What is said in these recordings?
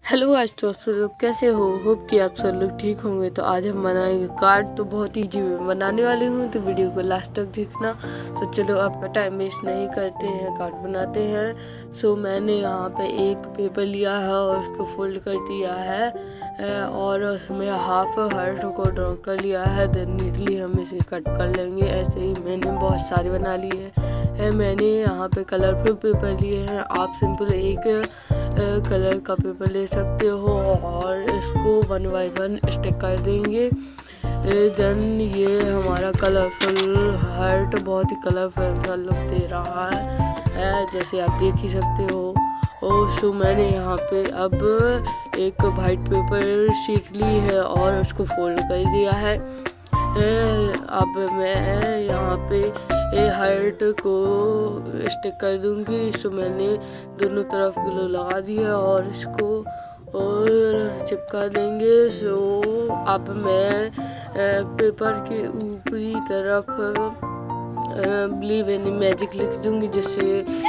Hello, आज तो आप सब लोग कैसे हो। होप कि आप सब लोग ठीक होंगे। तो आज हम बनाएंगे कार्ड। तो बहुत ईजी में बनाने वाले हूँ, तो वीडियो को लास्ट तक देखना। तो चलो आपका टाइम वेस्ट नहीं करते हैं, कार्ड बनाते हैं। सो मैंने यहाँ पे एक पेपर लिया है और उसको फोल्ड कर दिया है और उसमें हाफ हार्ट को ड्रॉ कर लिया है। देन नीटली हम इसे कट कर लेंगे। ऐसे ही मैंने बहुत सारे बना लिए हैं। मैंने यहाँ पे कलरफुल पेपर लिए हैं। आप सिंपल एक कलर का पेपर ले सकते हो और इसको 1 बाय 1 स्टिक कर देंगे। देन ये हमारा कलरफुल हार्ट बहुत ही कलरफुल सा लुक दे रहा है, जैसे आप देख ही सकते हो। सो मैंने यहाँ पे अब एक वाइट पेपर शीट ली है और उसको फोल्ड कर दिया है। अब मैं यहाँ पे हार्ट को स्टिक कर दूंगी। सो मैंने दोनों तरफ ग्लू लगा दिया और इसको और चिपका देंगे। सो अब मैं पेपर के ऊपरी तरफ बिलीव इन मैजिक लिख दूंगी, जिससे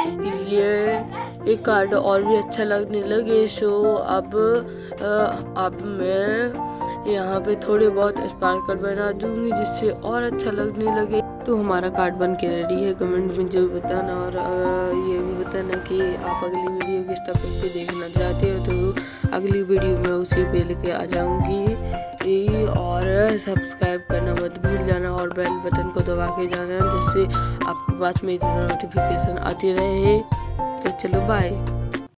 ये कार्ड और भी अच्छा लगने लगे। सो अब मैं यहाँ पे थोड़े बहुत स्पार्कल बना दूंगी, जिससे और अच्छा लगने लगे। तो हमारा कार्ड बन के रेडी है। कमेंट में जरूर बताना और ये भी बताना कि आप अगली वीडियो किस टॉपिक पे देखना चाहते हो। तो अगली वीडियो में उसी पे लेके आ जाऊंगी। और सब्सक्राइब करना मत भूल जाना और बेल बटन को दबा के जाना, जिससे आपके पास मेरी नोटिफिकेशन आती रहे। तो चलो बाय।